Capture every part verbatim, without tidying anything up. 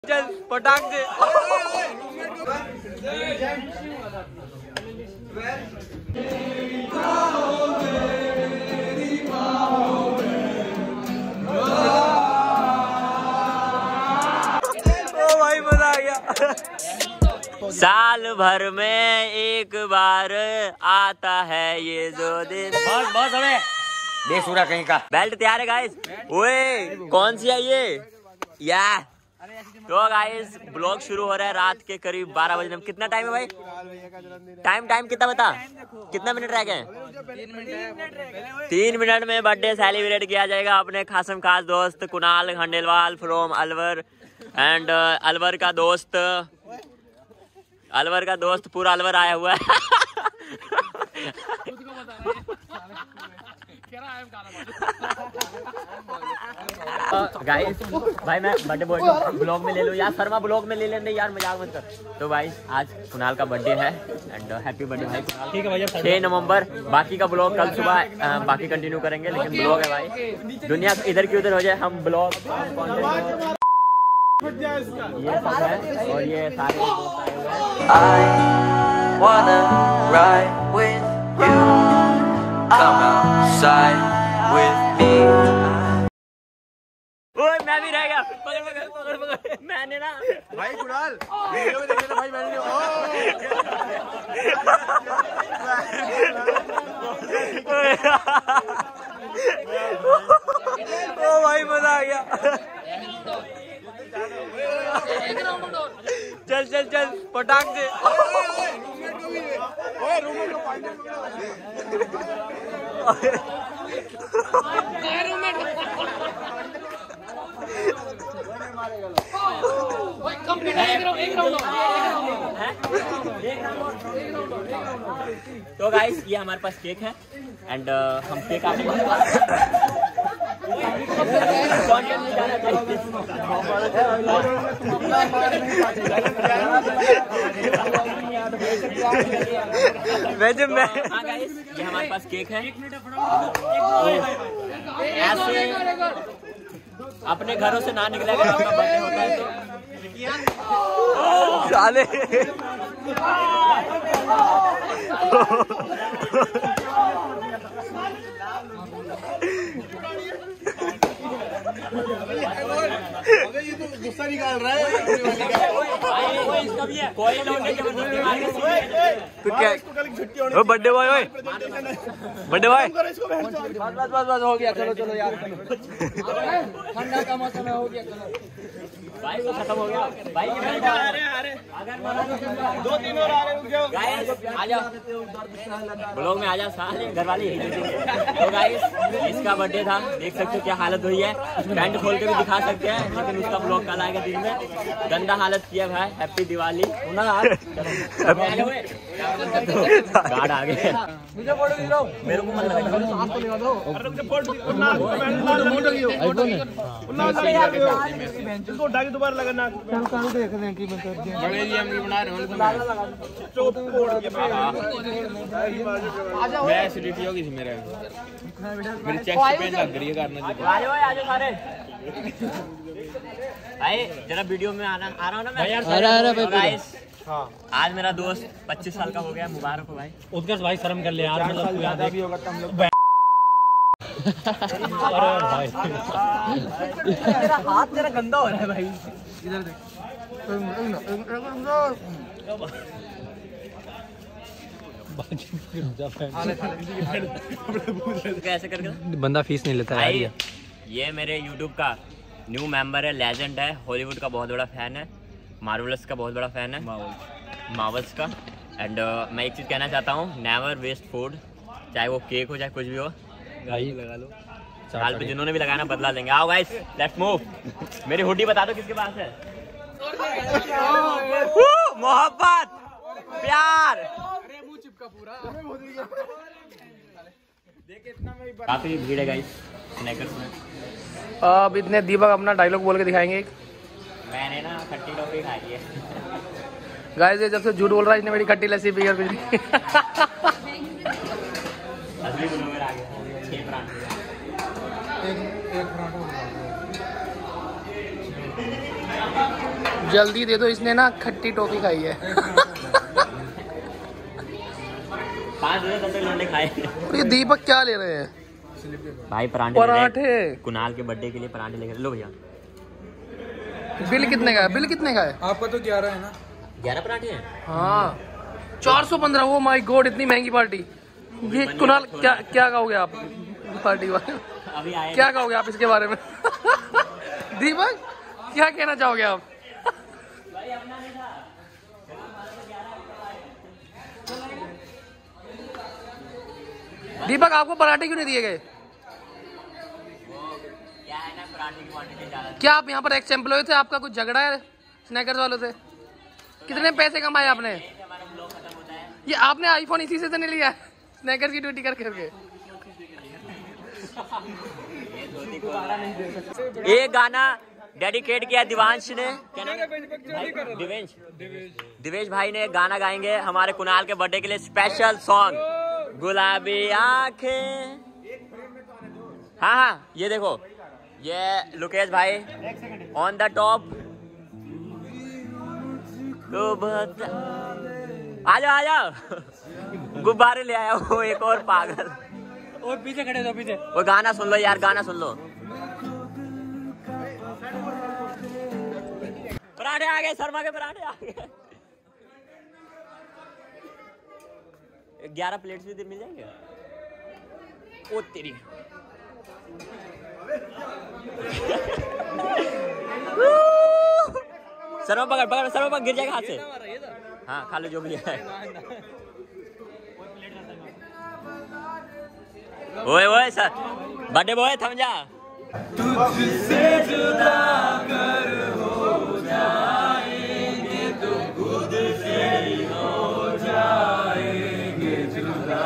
चल पटाख दे। ओ भाई मजा आ गया। साल भर में एक बार आता है ये जो दिन। बहुत बहुत हमें बेसुरा कहीं का। बेल्ट तैयार है गाइस। ओए कौन सी है ये या तो गाइस ब्लॉग शुरू हो रहा है रात के करीब बारह बजे। कितना टाइम है भाई? टाइम टाइम कितना बता? कितना मिनट रह गए? तीन मिनट में बर्थडे सेलिब्रेट किया जाएगा अपने खासम खास दोस्त कुणाल खंडेलवाल फ्रॉम अलवर एंड अलवर का दोस्त अलवर का दोस्त पूरा अलवर आया हुआ है। गाइस भाई मैं बर्थडे बॉय ब्लॉग में ले लूँ यार। शर्मा ब्लॉग में ले लेने यार, मजाक मत कर। तो भाई आज कुणाल का बर्थडे है एंड हैप्पी बर्थडे भाई कुणाल। ठीक है भैया छह नवंबर। बाकी का ब्लॉग कल सुबह बाकी कंटिन्यू करेंगे, लेकिन ब्लॉग है भाई दुनिया इधर की उधर हो जाए हम ब्लॉग ये सब है और ये सारे ओए मैं भी रह गया। पकड़ पकड़ पकड़ पकड़ मैंने ना भाई कुणाल वीडियो में देख लेना भाई। मैंने ओ भाई मजा आ गया। चल चल चल पटाख दे। तो गाइस ये हमारे पास केक है एंड uh, हम केक आने वैसे मैं हाँ गाइस ये हमारे पास केक है। ऐसे अपने घरों से ना निकले अगर आपका बर्थडे होता है तो साले ये तो गुस्सा निकाल रहा है। कोई तो बर्थडे बॉय ओए बर्थडे बॉय बस बस बस बस हो गया। चलो चलो यार ठंडा का मौसम है, हो गया। चलो भाई वो खत्म हो गया भाई। ये आ रहे आ रहे दो तीन और आ रहे हो। गाइस आ जाओ ब्लॉग में आ जाओ साले घर वाली। तो गाइस इसका बर्थडे था, देख सकते हो क्या हालत हुई है। पैंट खोल के भी दिखा सकते हैं, लेकिन उसका ब्लॉग कल आएगा दिन में। गंदा हालत किया भाई। हैप्पी दिवाली। गार्ड आ गए मेरे को मन लगा दोबारा लगाना। मैं एसिडिटी होगी थी मेरे मेरी चेस्ट पेन लग रही है करना। आजो सारे भाई जरा वीडियो में आना आ रहा हूँ ना मैं। गाइस आज मेरा दोस्त पच्चीस साल का हो गया, मुबारक हो भाई। उत्कर्ष भाई शर्म कर ले यार, मतलब याद भी होगा तुम लोग। तेरा हाथ तेरा गंदा हो रहा है भाई, इधर देख। कैसे करके बंदा फीस नहीं लेता है। ये मेरे यूट्यूब का न्यू मेंबर है, लेजेंड है, हॉलीवुड का बहुत बड़ा फैन है, मार्वल्स का बहुत बड़ा फैन है, मार्वल्स का। एंड uh, मैं एक चीज़ कहना चाहता हूँ, नेवर वेस्ट फूड, चाहे वो केक हो चाहे कुछ भी हो। भाई लगा लो साल पे जिन्होंने भी लगाना बदला लेंगे। आओ गाइस लेट्स मूव। मेरी हुडी बता दो किसके पास है। मोहब्बत प्यार काफी भीड़ है गाइस स्नैकर्स में। अब इतने दीपक अपना डायलॉग बोल के दिखाएंगे। मैंने ना खट्टी टॉफी खाई है गाइस। ये जब से झूठ बोल रहा है इसने मेरी खट्टी लस्सी पी कर कुछ नहीं। असली ब्लॉगर आ गया। छह परांठे एक एक परांठा जल्दी दे दो, इसने ना खट्टी टॉफी खाई है। पाँच लोंडे खाए। ये दीपक क्या ले रहे हैं भाई? पराठे। पराठे। कुणाल के बर्थडे के लिए पराठे लेकर लो भैया। बिल कितने का है? बिल कितने का है आपका? तो ग्यारह है ना? ग्यारह पराठे हैं। हाँ चार सौ पंद्रह। वो माय गॉड, इतनी महंगी पार्टी। ये कुणाल क्या क्या कहोगे आप पार्टी के बारे में? अभी आए क्या कहोगे आप इसके बारे में? दीपक क्या कहना चाहोगे आप? दीपक आपको पराठे क्यों नहीं दिए गए? क्या आप यहाँ पर एक्स एम्प्लॉय थे? आपका कुछ झगड़ा है स्नैकर्स वालों से? कितने पैसे कमाए आपने? ये आपने आईफोन इसी से तो नहीं लिया स्नैकर्स की ड्यूटी कर करके? ये गाना डेडिकेट किया दिवांश ने। क्या नाम है? दिवेश। दिवेश भाई ने गाना गाएंगे हमारे कुणाल के बर्थडे के लिए, स्पेशल सॉन्ग गुलाबी आंखें। हाँ हाँ ये देखो, ये लुकेश भाई ऑन द टॉप। आ जाओ आ जाओ, गुब्बारे ले आया वो एक और पागल। और पीछे खड़े दो, पीछे। वो गाना सुन लो यार, गाना सुन लो। पराठे आ गए, शर्मा के पराठे आ गए। ग्यारह प्लेट्स भी मिल जाएंगे। ओ तेरी। शर्मा पकड़ पकड़, शर्मा पकड़, गिर जाएगा हाथ से। हाँ खा लो जो भी है। ओए ओए सर, बर्थडे बॉय थम जा। तुझसे जुदा कर हो जाएंगे तो खुद से ही हो जाएंगे जुदा।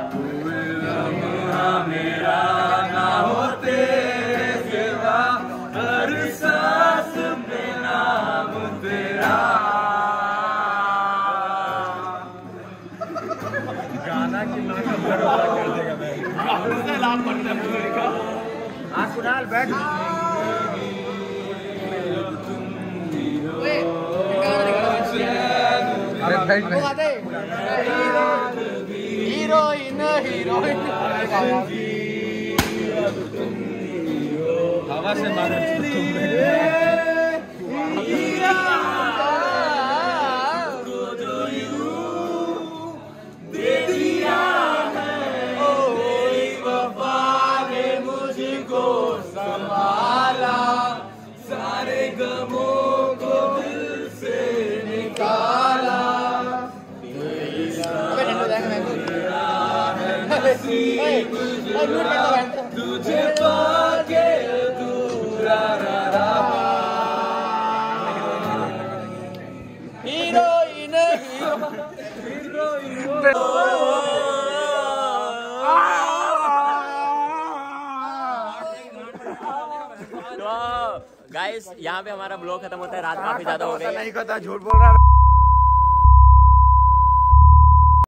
लम्हा मेरा ना हो तेरे सिवा, हर सांस में नाम तेरा। गाना की माँ का बड़ा कर देगा मैं। हाँ कुणाल बैठ। हीरोइन हीरोइन हवा से मारो संभाला, सारे गमों को दिल से निकाला। तुझे पाके दूरा रहा। हीरोइन हीरोइन गाइस यहाँ पे हमारा ब्लॉग खत्म होता है, रात काफी ज्यादा हो गई है। नहीं कहता, झूठ बोल रहा है।